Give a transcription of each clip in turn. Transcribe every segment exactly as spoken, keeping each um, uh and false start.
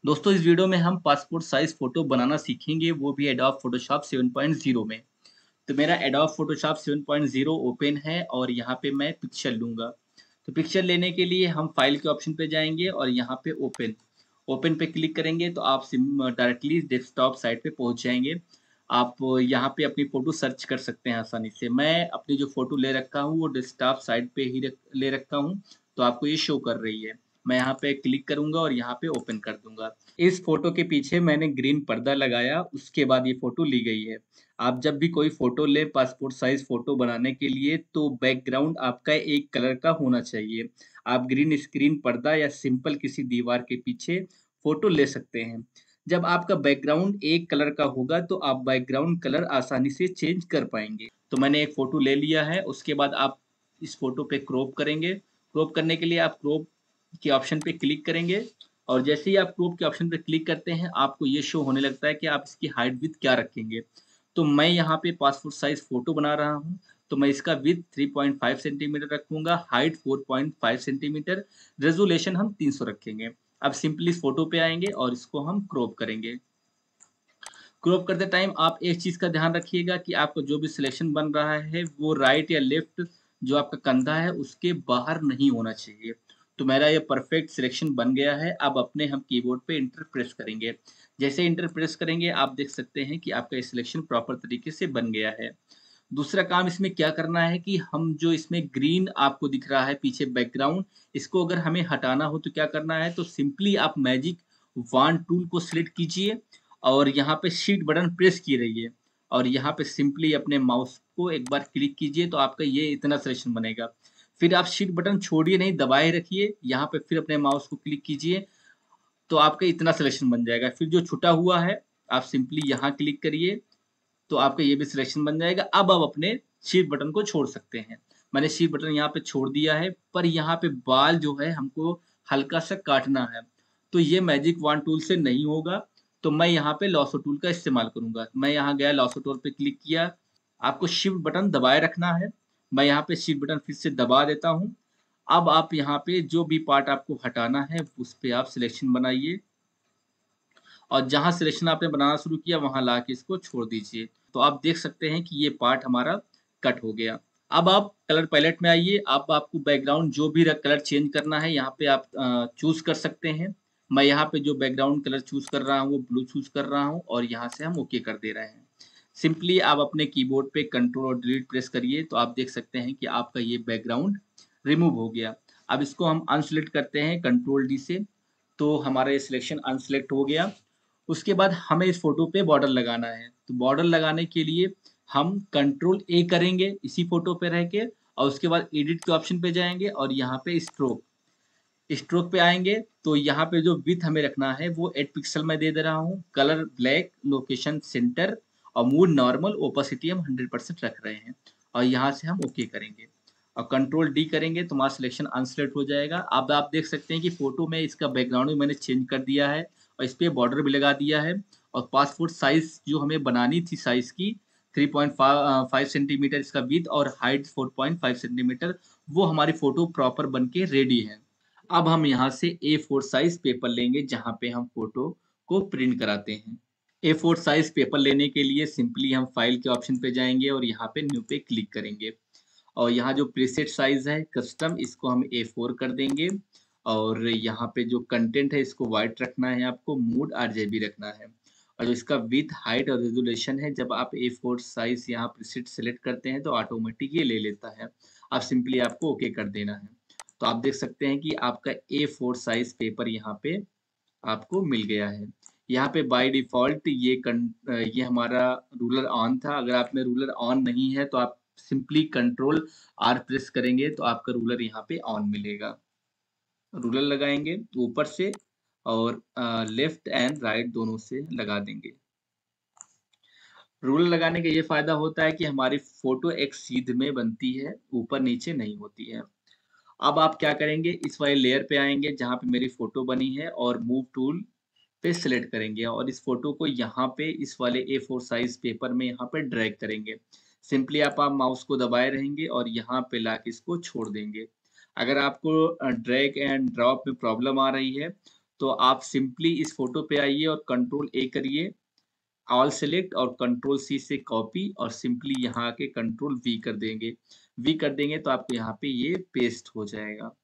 दोस्तों इस वीडियो में हम पासपोर्ट साइज फ़ोटो बनाना सीखेंगे, वो भी Adobe Photoshop seven point zero में। तो मेरा Adobe Photoshop seven point zero open है और यहाँ पे मैं पिक्चर लूँगा। तो पिक्चर लेने के लिए हम फाइल के ऑप्शन पे जाएँगे और यहाँ पे ओपन, ओपन पे क्लिक करेंगे तो आप सिम डायरेक्टली डेस्कटॉप साइट पे पहुँच जाएँगे। आप यहाँ पे अपनी फ़ोटो सर्च कर सकते हैं आसानी से। मैं अपनी जो फ़ोटो ले रखा हूँ वो डेस्कटॉप साइट पे ही रख ले रखा हूँ, तो आपको ये शो कर रही है। मैं यहाँ पे क्लिक करूँगा और यहाँ पे ओपन कर दूँगा। इस फ़ोटो के पीछे मैंने ग्रीन पर्दा लगाया, उसके बाद ये फ़ोटो ली गई है। आप जब भी कोई फ़ोटो लें पासपोर्ट साइज़ फ़ोटो बनाने के लिए तो बैकग्राउंड आपका एक कलर का होना चाहिए। आप ग्रीन स्क्रीन पर्दा या सिंपल किसी दीवार के पीछे फ़ोटो ले सकते हैं। जब आपका बैकग्राउंड एक कलर का होगा तो आप बैकग्राउंड कलर आसानी से चेंज कर पाएँगे। तो मैंने एक फ़ोटो ले लिया है, उसके बाद आप इस फ़ोटो पे क्रॉप करेंगे। क्रॉप करने के लिए आप क्रॉप के ऑप्शन पे क्लिक करेंगे और जैसे ही आप क्रॉप के ऑप्शन पे क्लिक करते हैं, आपको ये शो होने लगता है कि आप इसकी हाइट विड्थ क्या रखेंगे। तो मैं यहाँ पे पासपोर्ट साइज़ फ़ोटो बना रहा हूँ, तो मैं इसका width three point five centimetre रखूँगा, height four point five centimetre, resolution हम तीन सौ रखेंगे। अब सिंपली इस फ़ोटो पे आएँगे और इसको हम क्रॉप करेंगे। क्रॉप करते टाइम आप एक चीज़ का ध्यान रखिएगा कि आपका जो भी सिलेक्शन बन रहा है, वो राइट या लेफ्ट जो आपका कंधा है, उसके बाहर नहीं होना चाहिए। तो मेरा ये परफेक्ट सिलेक्शन बन गया है। अब अपने हम कीबोर्ड पे एंटर प्रेस करेंगे। जैसे एंटर प्रेस करेंगे, आप देख सकते हैं कि आपका ये सिलेक्शन प्रॉपर तरीके से बन गया है। दूसरा काम इसमें क्या करना है कि हम जो इसमें ग्रीन आपको दिख रहा है पीछे बैकग्राउंड, इसको अगर हमें हटाना हो तो क्या करना है, तो सिंपली आप मैजिक वॉन टूल को सिलेक्ट कीजिए और यहाँ पे शिफ्ट बटन प्रेस किए रहिए और यहाँ पे सिंपली अपने माउस को एक बार क्लिक कीजिए तो आपका ये इतना सिलेक्शन बनेगा। फिर आप शिफ्ट बटन छोड़िए नहीं, दबाए रखिए, यहाँ पे फिर अपने माउस को क्लिक कीजिए तो आपका इतना सिलेक्शन बन जाएगा। फिर जो छुटा हुआ है, आप सिंपली यहाँ क्लिक करिए तो आपका ये भी सिलेक्शन बन जाएगा। अब आप अपने शिफ्ट बटन को छोड़ सकते हैं। मैंने शिफ्ट बटन यहाँ पे छोड़ दिया है, पर यहाँ पे बाल जो है हमको हल्का-सा काटना है। तो ये मैजिक वॉन टूल से नहीं होगा, तो मैं यहाँ पे लॉसो टूल का इस्तेमाल करूँगा। मैं यहाँ गया लॉसो टूल पे क्लिक किया, आपको शिफ्ट बटन दबाए रखना है। मैं यहाँ पे शिफ्ट बटन फिर से दबा देता हूँ। अब आप यहाँ पे जो भी पार्ट आपको हटाना है, उस पे आप सिलेक्शन बनाइए और जहाँ सिलेक्शन आपने बनाना शुरू किया वहाँ लाके इसको छोड़ दीजिए। तो आप देख सकते हैं कि ये पार्ट हमारा कट हो गया। अब आप कलर पैलेट में आइए, अब आपको बैकग्राउंड जो भी र कलर चेंज करना है यहाँ पे आप अ, चूज़ कर सकते हैं। मैं यहाँ पे जो बैकग्राउंड कलर चूज़ कर रहा हूँ वो ब्लू चूज़ कर रहा हूँ और यहाँ से हम ओके कर दे रहे हैं। सिंपली आप अपने कीबोर्ड पे कंट्रोल और डिलीट प्रेस करिए तो आप देख सकते हैं कि आपका ये बैकग्राउंड रिमूव हो गया। अब इसको हम अनसेलेक्ट करते हैं कंट्रोल डी से, तो हमारा ये सिलेक्शन अनसेलेक्ट हो गया। उसके बाद हमें इस फ़ोटो पे बॉर्डर लगाना है। तो बॉर्डर लगाने के लिए हम कंट्रोल ए करेंगे इसी फ़ोटो पे रह के और उसके बाद एडिट के ऑप्शन पे जाएँगे और यहाँ पे स्ट्रोक, स्ट्रोक पे आएँगे तो यहाँ पे जो विड्थ हमें रखना है वो एट पिक्सल मैं दे दे रहा हूँ। कलर ब्लैक, लोकेशन सेंटर और मूड नॉर्मल, ओपेसिटी हम हंड्रेड परसेंट रख रहे हैं और यहाँ से हम ओके करेंगे और कंट्रोल डी करेंगे तो हमारा सिलेक्शन अनसेलेक्ट हो जाएगा। अब आप देख सकते हैं कि फ़ोटो में इसका बैकग्राउंड भी मैंने चेंज कर दिया है और इस पे बॉर्डर भी लगा दिया है और पासपोर्ट साइज़ जो हमें बनानी थी साइज़ की थ्री पॉइंट फा अ, फ़ाइव सेंटीमीटर इसका विड्थ और height four point five centimetre, वो हमारी फ़ोटो प्रॉपर बन के रेडी है। अब हम यहाँ से ए फ़ोर साइज़ पेपर लेंगे जहाँ पे हम फ़ोटो को प्रिंट कराते हैं। ए फ़ोर साइज़ पेपर लेने के लिए सिंपली हम फाइल के ऑप्शन पे जाएँगे और यहाँ पे न्यू पे क्लिक करेंगे और यहाँ जो प्रीसेट साइज़ है कस्टम, इसको हम ए फ़ोर कर देंगे और यहाँ पे जो कंटेंट है इसको व्हाइट रखना है आपको, मूड आरजीबी रखना है और जो इसका विड्थ, हाइट और रेज़ोल्यूशन है, जब आप ए फ़ोर साइज़ यहाँ प्रीसेट सेलेक्ट करते हैं तो ऑटोमेटिक ये ले लेता है। अब सिंपली आपको ओके कर देना है। तो आप देख सकते हैं कि आपका ए फ़ोर साइज़ पेपर यहाँ पे आपको मिल गया है। यहाँ पे बाय डिफ़ॉल्ट ये कन अ, ये हमारा रूलर ऑन था। अगर आप में रूलर ऑन नहीं है तो आप सिंपली कंट्रोल आर प्रेस करेंगे तो आपका रूलर यहाँ पे ऑन मिलेगा। रूलर लगाएँगे ऊपर से और अ, लेफ्ट एंड राइट दोनों से लगा देंगे। रूलर लगाने का ये फ़ायदा होता है कि हमारी फ़ोटो एक सीध में बनती है, ऊपर-नीचे नहीं होती है। अब आप क्या करेंगे, इस वाले लेयर पे आएँगे जहाँ पे मेरी फ़ोटो बनी है और मूव टूल पे सिलेक्ट करेंगे और इस फ़ोटो को यहाँ पे इस वाले ए फ़ोर साइज़ पेपर में यहाँ पे ड्रैग करेंगे। सिंपली आप आप माउस को दबाए रहेंगे और यहाँ पे लाके इसको छोड़ देंगे। अगर आपको अ, ड्रैग एंड ड्रॉप में प्रॉब्लम आ रही है, तो आप सिंपली इस फ़ोटो पे आइए और कंट्रोल ए करिए, ऑल सेलेक्ट और कंट्रोल सी से कॉपी और सिंपली यहाँ आके कंट्रोल वी कर देंगे। वी कर देंगे तो आपको यहाँ पे ये पेस्ट हो जाएगा।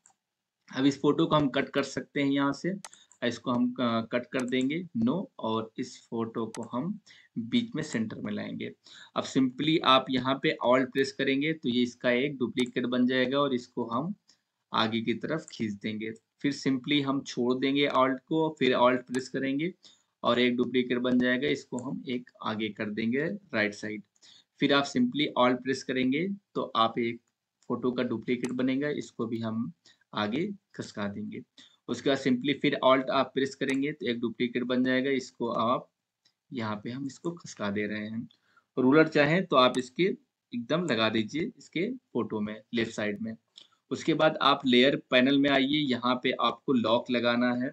अब इस फ़ोटो को हम कट कर सकते हैं यहाँ से। इसको हम क कट कर देंगे, नो, और इस फ़ोटो को हम बीच में सेंटर में लाएँगे। अब सिंपली आप यहाँ पे ऑल्ट प्रेस करेंगे तो ये इसका एक डुप्लीकेट बन जाएगा और इसको हम आगे की तरफ खींच देंगे। फिर सिंपली हम छोड़ देंगे ऑल्ट को, फिर ऑल्ट प्रेस करेंगे और एक डुप्लीकेट बन जाएगा, इसको हम एक आगे कर देंगे राइट साइड। फिर आप सिंपली ऑल्ट प्रेस करेंगे तो आप एक फ़ोटो का डुप्लीकेट बनेगा, इसको भी हम आगे खसका देंगे। उसके बाद सिंपली फिर ऑल्ट आप प्रेस करेंगे तो एक डुप्लीकेट बन जाएगा, इसको आप यहाँ पे हम इसको खसका दे रहे हैं। रूलर चाहें तो आप इसके एकदम लगा दीजिए इसके फ़ोटो में, लेफ्ट साइड में। उसके बाद आप लेयर पैनल में आइए, यहाँ पे आपको लॉक लगाना है,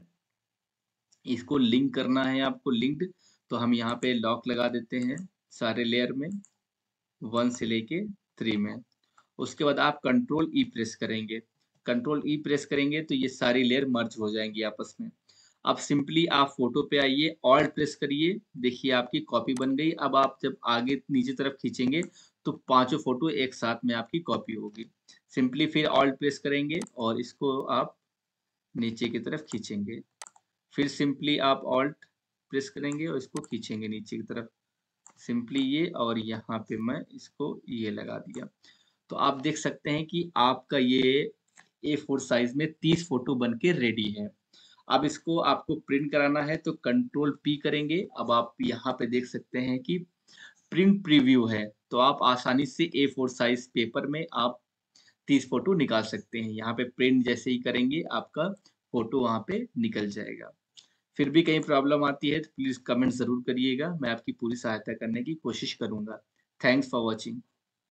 इसको लिंक करना है आपको लिंक्ड, तो हम यहाँ पे लॉक लगा देते हैं सारे लेयर में, वन से लेके थ्री में। उसके बाद आप कंट्रोल ई प्रेस करेंगे। कंट्रोल ई प्रेस करेंगे तो ये सारी लेयर मर्ज हो जाएँगी आपस में। अब सिंपली आप फ़ोटो पे आइए, ऑल्ट प्रेस करिए, देखिए आपकी कॉपी बन गई। अब आप जब आगे नीचे तरफ खींचेंगे तो पाँचों फ़ोटो एक साथ में आपकी कॉपी होगी। सिंपली फिर ऑल्ट प्रेस करेंगे और इसको आप नीचे की तरफ खींचेंगे। फिर सिंपली आप ऑल्ट प्रेस करेंगे और इसको खींचेंगे नीचे की तरफ। सिंपली ये, और यहाँ पे मैं इसको ये लगा दिया। तो आप देख सकते हैं कि आपका ये ए फ़ोर साइज़ में तीस फ़ोटो बन के रेडी है। अब इसको आपको प्रिंट कराना है तो कंट्रोल पी करेंगे। अब आप यहाँ पे देख सकते हैं कि प्रिंट प्रीव्यू है, तो आप आसानी से ए फ़ोर साइज़ पेपर में आप तीस फ़ोटो निकाल सकते हैं। यहाँ पे प्रिंट जैसे ही करेंगे आपका फ़ोटो वहाँ पे निकल जाएगा। फिर भी कहीं प्रॉब्लम आती है तो प्लीज़ कमेंट ज़रूर करिएगा, मैं आपकी पूरी सहायता करने की कोशिश करूँगा। Thanks for watching.